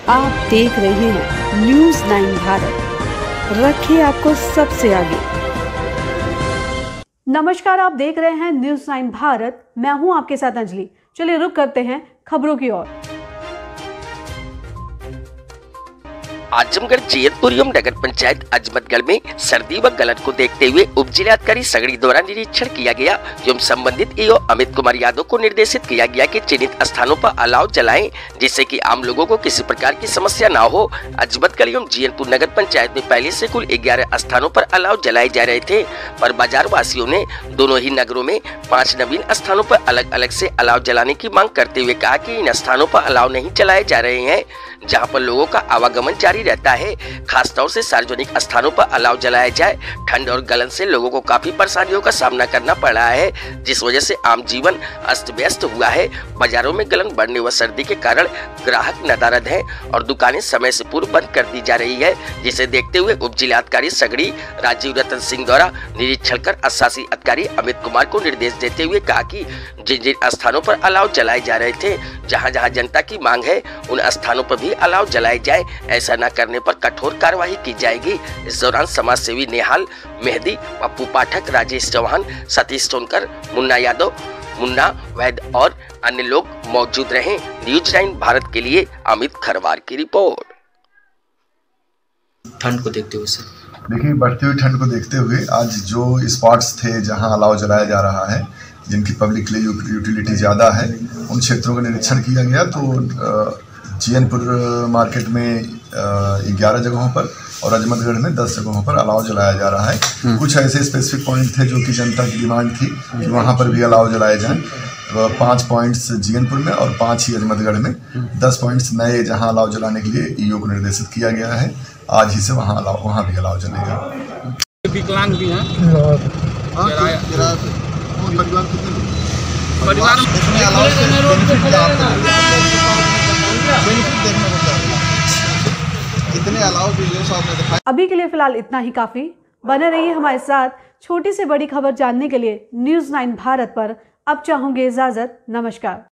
आप देख रहे हैं न्यूज़ 9 भारत, रखिए आपको सबसे आगे। नमस्कार, आप देख रहे हैं न्यूज़ 9 भारत। मैं हूं आपके साथ अंजलि। चलिए रुक करते हैं खबरों की ओर। आजमगढ़ जैतपुर नगर पंचायत अजमतगढ़ में सर्दी व गलन को देखते हुए उप जिलाधिकारी सगड़ी द्वारा निरीक्षण किया गया एवं संबंधित ईओ अमित कुमार यादव को निर्देशित किया गया कि चिन्हित स्थानों पर अलाव जलाएं, जिससे कि आम लोगों को किसी प्रकार की समस्या न हो। अजमतगढ़ एवं जैतपुर नगर पंचायत में पहले से कुल 11 स्थानों पर अलाव जलाए जा रहे थे, पर बाजार वासियों ने दोनों ही नगरों में 5 नवीन स्थानों पर अलग अलग से अलाव जलाने की मांग करते हुए कहा कि इन स्थानों पर अलाव नहीं जलाए जा रहे हैं, जहां पर लोगों का आवागमन जारी रहता है। खासतौर से सार्वजनिक स्थानों पर अलाव जलाया जाए। ठंड और गलन से लोगों को काफी परेशानियों का सामना करना पड़ रहा है, जिस वजह से आम जीवन अस्त व्यस्त हुआ है। बाजारों में गलन बढ़ने व सर्दी के कारण ग्राहक नदारद हैं और दुकानें समय से पूर्व बंद कर दी जा रही है, जिसे देखते हुए उप जिलाधिकारी सगड़ी राजीव रतन सिंह द्वारा निरीक्षण कर शासी अधिकारी अमित कुमार को निर्देश देते हुए कहा कि जिन जिन स्थानों पर अलाव जलाए जा रहे थे, जहां जहां जनता की मांग है उन स्थानों पर भी अलाव जलाए जाए। ऐसा न करने पर कठोर कार्रवाई की जाएगी। इस दौरान समाज सेवी नेहाल मेहदी, पप्पू पाठक, राजेश चौहान, सतीश सोनकर, मुन्ना यादव, मुन्ना वैद और अन्य लोग मौजूद रहे। न्यूज़ 9 भारत के लिए अमित खरवार की रिपोर्ट। ठंड को देखते हुए सर, देखिए बढ़ती हुई ठंड को देखते हुए आज जो स्पॉट्स थे जहां अलाव जलाया जा रहा है, जिनकी पब्लिक के लिए यूटिलिटी ज़्यादा है, उन क्षेत्रों का निरीक्षण किया गया। तो जैनपुर मार्केट में 11 जगहों पर और अजमतगढ़ में 10 जगहों पर अलाव जलाया जा रहा है। कुछ ऐसे स्पेसिफिक पॉइंट थे जो कि जनता की डिमांड थी कि वहाँ पर भी अलाव जलाए जाएं। 5 पॉइंट्स जैनपुर में और 5 ही अजमतगढ़ में, 10 पॉइंट्स नए जहाँ अलाव जलाने के लिए ईओ को निर्देशित किया गया है। आज ही से वहाँ भी अलाव जलेगा। विकलांग भी हैं, अभी के लिए फिलहाल इतना ही काफी। बने रहिए हमारे साथ। छोटी से बड़ी खबर जानने के लिए न्यूज़ 9 भारत पर अब चाहूंगी इजाजत। नमस्कार।